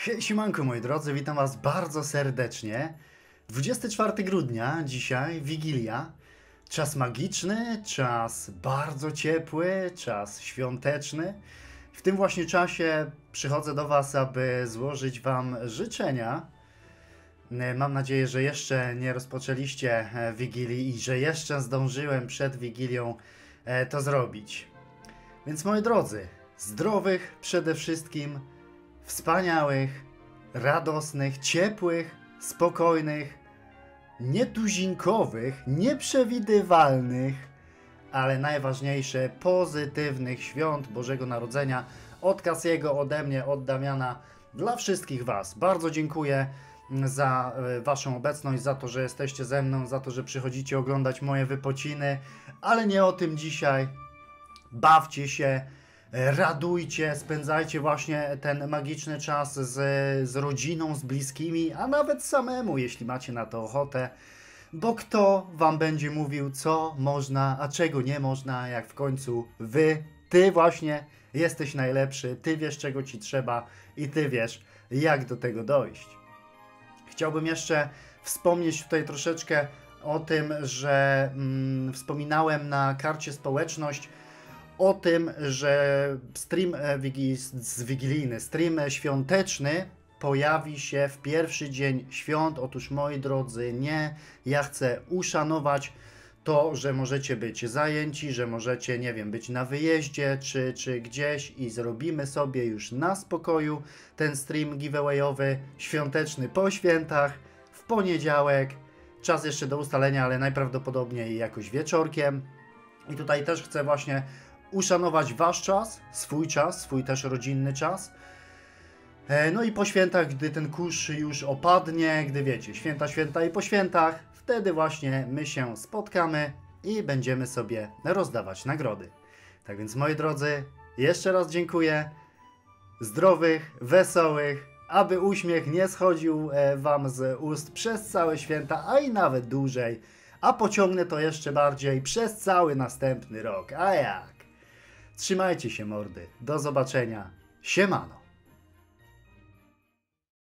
Siemanko moi drodzy, witam was bardzo serdecznie. 24 grudnia, dzisiaj Wigilia. Czas magiczny, czas bardzo ciepły, czas świąteczny. W tym właśnie czasie przychodzę do was, aby złożyć wam życzenia. Mam nadzieję, że jeszcze nie rozpoczęliście Wigilii i że jeszcze zdążyłem przed Wigilią to zrobić. Więc moi drodzy, zdrowych przede wszystkim, wspaniałych, radosnych, ciepłych, spokojnych, nietuzinkowych, nieprzewidywalnych, ale najważniejsze, pozytywnych świąt Bożego Narodzenia od Kasiego, ode mnie, od Damiana, dla wszystkich was. Bardzo dziękuję za waszą obecność, za to, że jesteście ze mną, za to, że przychodzicie oglądać moje wypociny, ale nie o tym dzisiaj. Bawcie się, radujcie, spędzajcie właśnie ten magiczny czas z rodziną, z bliskimi, a nawet samemu, jeśli macie na to ochotę, bo kto wam będzie mówił, co można, a czego nie można, jak w końcu ty właśnie jesteś najlepszy, ty wiesz, czego ci trzeba i ty wiesz, jak do tego dojść. Chciałbym jeszcze wspomnieć tutaj troszeczkę o tym, że wspominałem na karcie społeczność o tym, że stream wigilijny, stream świąteczny pojawi się w pierwszy dzień świąt. Otóż moi drodzy, nie, ja chcę uszanować to, że możecie być zajęci, że możecie, nie wiem, być na wyjeździe czy gdzieś i zrobimy sobie już na spokoju ten stream giveawayowy świąteczny po świętach w poniedziałek. Czas jeszcze do ustalenia, ale najprawdopodobniej jakoś wieczorkiem. I tutaj też chcę właśnie uszanować wasz czas, swój też rodzinny czas. No i po świętach, gdy ten kurz już opadnie, gdy wiecie, święta i po świętach, wtedy właśnie my się spotkamy i będziemy sobie rozdawać nagrody. Tak więc moi drodzy, jeszcze raz dziękuję. Zdrowych, wesołych, aby uśmiech nie schodził wam z ust przez całe święta, a i nawet dłużej. A pociągnę to jeszcze bardziej przez cały następny rok. A jak? Trzymajcie się mordy. Do zobaczenia. Siemano.